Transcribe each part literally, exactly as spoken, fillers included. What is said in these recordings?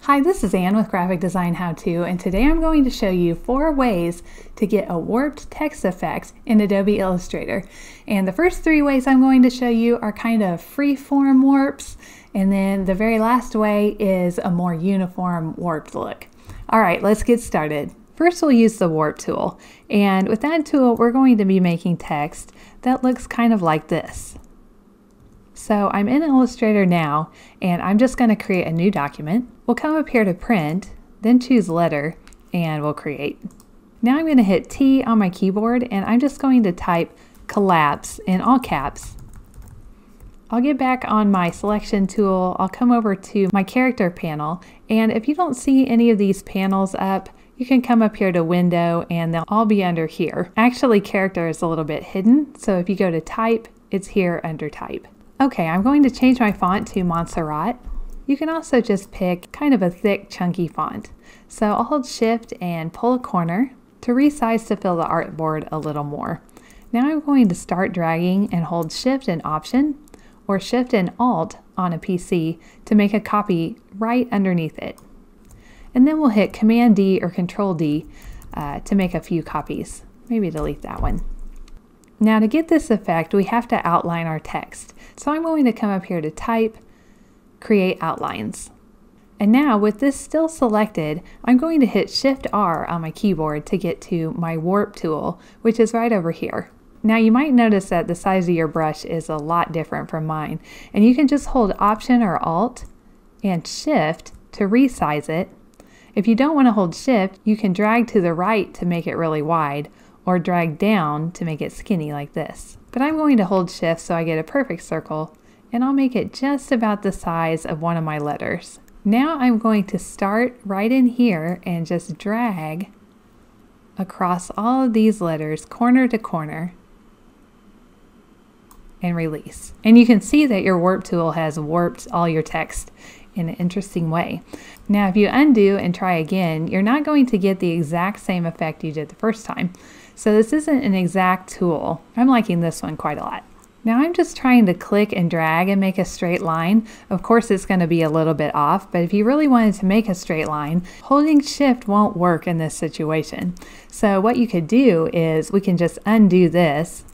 Hi, this is Ann with Graphic Design How To, and today I'm going to show you four ways to get a warped text effect in Adobe Illustrator. And the first three ways I'm going to show you are kind of free-form warps, and then the very last way is a more uniform warped look. All right, let's get started. First, we'll use the warp tool, and with that tool we're going to be making text that looks kind of like this. So I'm in Illustrator now, and I'm just going to create a new document. We'll come up here to print, then choose letter, and we'll create. Now I'm going to hit T on my keyboard, and I'm just going to type collapse in all caps. I'll get back on my selection tool, I'll come over to my character panel, and if you don't see any of these panels up, you can come up here to window and they'll all be under here. Actually, character is a little bit hidden, so if you go to type, it's here under type. Okay, I'm going to change my font to Montserrat. You can also just pick kind of a thick, chunky font. So I'll hold Shift and pull a corner to resize to fill the artboard a little more. Now I'm going to start dragging and hold Shift and Option, or Shift and Alt on a P C to make a copy right underneath it. And then we'll hit Command D or Control D uh, to make a few copies. Maybe delete that one. Now to get this effect, we have to outline our text. So I'm going to come up here to Type, Create Outlines. And now with this still selected, I'm going to hit Shift R on my keyboard to get to my warp tool, which is right over here. Now you might notice that the size of your brush is a lot different from mine, and you can just hold Option or Alt and Shift to resize it. If you don't want to hold Shift, you can drag to the right to make it really wide, or drag down to make it skinny like this. But I'm going to hold Shift so I get a perfect circle, and I'll make it just about the size of one of my letters. Now I'm going to start right in here and just drag across all of these letters corner to corner and release. And you can see that your warp tool has warped all your text in an interesting way. Now if you undo and try again, you're not going to get the exact same effect you did the first time. So this isn't an exact tool. I'm liking this one quite a lot. Now I'm just trying to click and drag and make a straight line. Of course it's going to be a little bit off, but if you really wanted to make a straight line, holding Shift won't work in this situation. So what you could do is we can just undo this,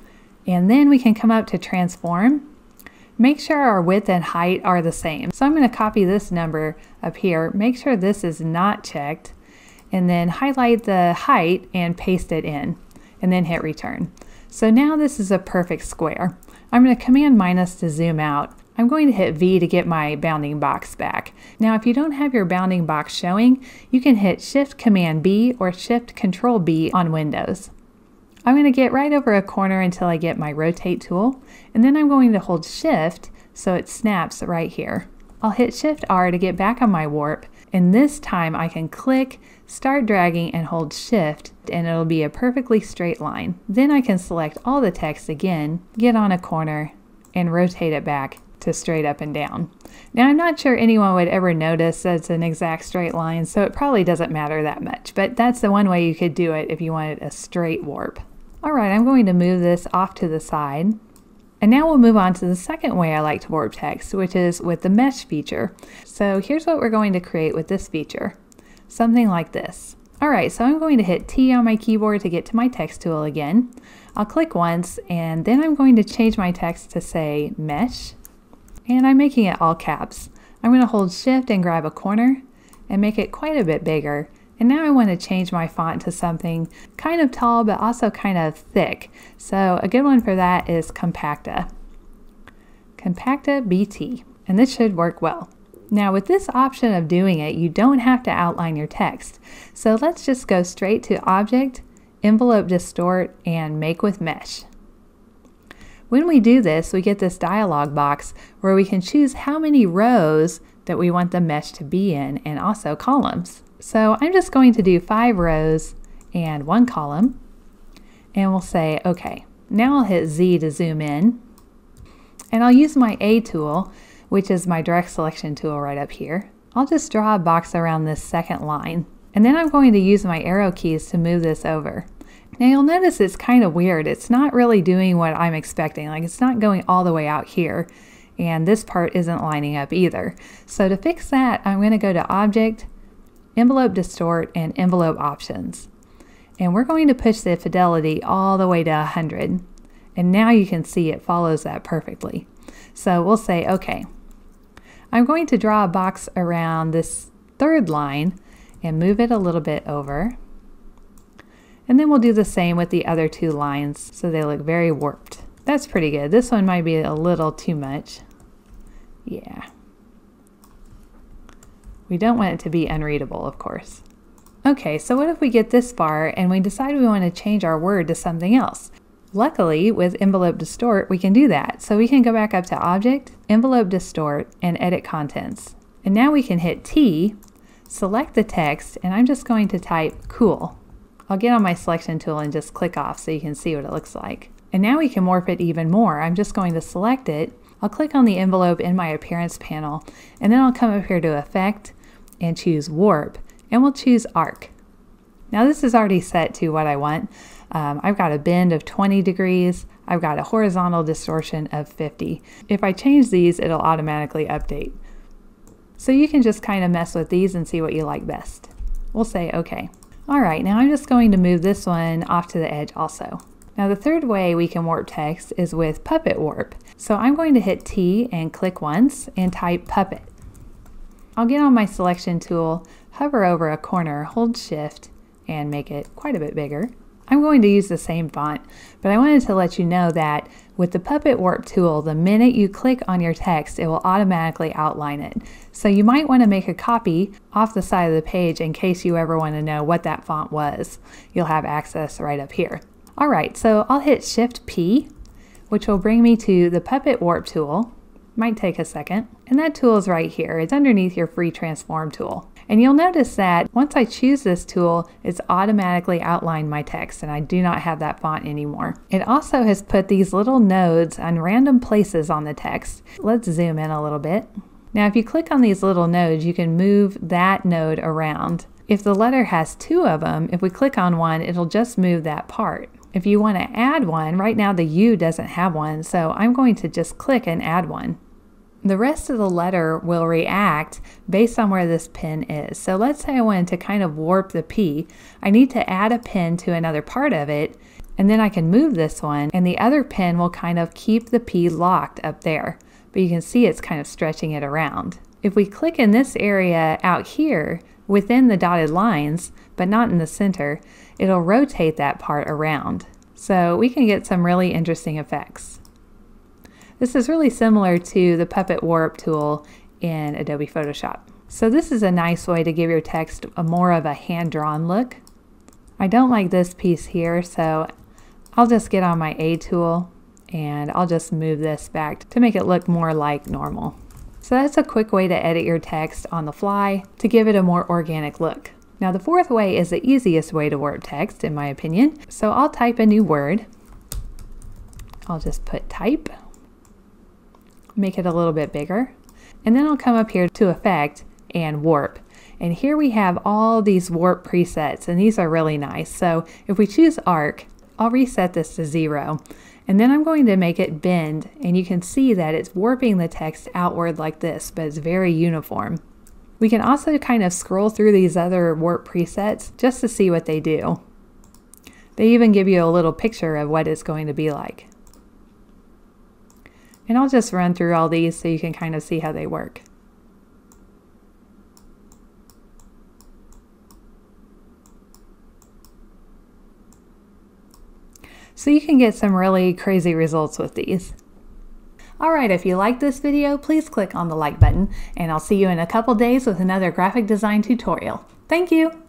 and then we can come up to Transform. Make sure our width and height are the same. So I'm going to copy this number up here, make sure this is not checked, and then highlight the height and paste it in, and then hit return. So now this is a perfect square. I'm going to Command minus to zoom out. I'm going to hit V to get my bounding box back. Now if you don't have your bounding box showing, you can hit Shift Command B or Shift Control B on Windows. I'm going to get right over a corner until I get my rotate tool, and then I'm going to hold Shift so it snaps right here. I'll hit Shift R to get back on my warp, and this time I can click, start dragging, and hold Shift, and it'll be a perfectly straight line. Then I can select all the text again, get on a corner, and rotate it back to straight up and down. Now I'm not sure anyone would ever notice that it's an exact straight line, so it probably doesn't matter that much, but that's the one way you could do it if you wanted a straight warp. Alright, I'm going to move this off to the side. And now we'll move on to the second way I like to warp text, which is with the mesh feature. So here's what we're going to create with this feature. Something like this. Alright, so I'm going to hit T on my keyboard to get to my text tool again. I'll click once, and then I'm going to change my text to say mesh. And I'm making it all caps. I'm going to hold Shift and grab a corner and make it quite a bit bigger. And now I want to change my font to something kind of tall but also kind of thick. So a good one for that is Compacta. Compacta B T. And this should work well. Now with this option of doing it, you don't have to outline your text. So let's just go straight to Object, Envelope Distort, and Make with Mesh. When we do this, we get this dialog box where we can choose how many rows that we want the mesh to be in, and also columns. So I'm just going to do five rows and one column, and we'll say OK. Now I'll hit Z to zoom in, and I'll use my A tool, which is my direct selection tool right up here. I'll just draw a box around this second line, and then I'm going to use my arrow keys to move this over. Now you'll notice it's kind of weird. It's not really doing what I'm expecting. Like, it's not going all the way out here. and this part isn't lining up either. So to fix that, I'm going to go to Object, Envelope Distort, and Envelope Options. And we're going to push the fidelity all the way to one hundred. And now you can see it follows that perfectly. So we'll say, okay, I'm going to draw a box around this third line and move it a little bit over. And then we'll do the same with the other two lines so they look very warped. That's pretty good. This one might be a little too much. Yeah. We don't want it to be unreadable, of course. Okay, so what if we get this far and we decide we want to change our word to something else? Luckily, with Envelope Distort, we can do that. So we can go back up to Object, Envelope Distort, and Edit Contents. And now we can hit T, select the text, and I'm just going to type cool. I'll get on my selection tool and just click off so you can see what it looks like. And now we can warp it even more. I'm just going to select it. I'll click on the envelope in my Appearance panel, and then I'll come up here to Effect and choose Warp, and we'll choose Arc. Now this is already set to what I want. Um, I've got a bend of twenty degrees. I've got a horizontal distortion of fifty. If I change these, it'll automatically update. So you can just kind of mess with these and see what you like best. We'll say okay. All right, now I'm just going to move this one off to the edge also. Now the third way we can warp text is with Puppet Warp. So I'm going to hit T and click once and type Puppet. I'll get on my selection tool, hover over a corner, hold Shift, and make it quite a bit bigger. I'm going to use the same font, but I wanted to let you know that with the Puppet Warp tool, the minute you click on your text, it will automatically outline it. So you might want to make a copy off the side of the page in case you ever want to know what that font was. You'll have access right up here. All right, so I'll hit Shift P, which will bring me to the Puppet Warp tool. Might take a second. And that tool is right here. It's underneath your free transform tool. And you'll notice that once I choose this tool, it's automatically outlined my text, and I do not have that font anymore. It also has put these little nodes on random places on the text. Let's zoom in a little bit. Now if you click on these little nodes, you can move that node around. If the letter has two of them, if we click on one, it'll just move that part. If you want to add one, right now the U doesn't have one, so I'm going to just click and add one. The rest of the letter will react based on where this pen is. So let's say I wanted to kind of warp the P. I need to add a pen to another part of it, and then I can move this one, and the other pen will kind of keep the P locked up there. But you can see it's kind of stretching it around. If we click in this area out here within the dotted lines, but not in the center, it'll rotate that part around. So we can get some really interesting effects. This is really similar to the Puppet Warp tool in Adobe Photoshop. So this is a nice way to give your text a more of a hand-drawn look. I don't like this piece here, so I'll just get on my A tool and I'll just move this back to make it look more like normal. So that's a quick way to edit your text on the fly to give it a more organic look. Now the fourth way is the easiest way to warp text, in my opinion. So I'll type a new word. I'll just put type. Make it a little bit bigger, and then I'll come up here to Effect and Warp, and here we have all these warp presets, and these are really nice. So if we choose Arc, I'll reset this to zero, and then I'm going to make it bend, and you can see that it's warping the text outward like this, but it's very uniform. We can also kind of scroll through these other warp presets just to see what they do. They even give you a little picture of what it's going to be like. And I'll just run through all these so you can kind of see how they work. So you can get some really crazy results with these. Alright, if you like this video, please click on the like button, and I'll see you in a couple days with another graphic design tutorial. Thank you!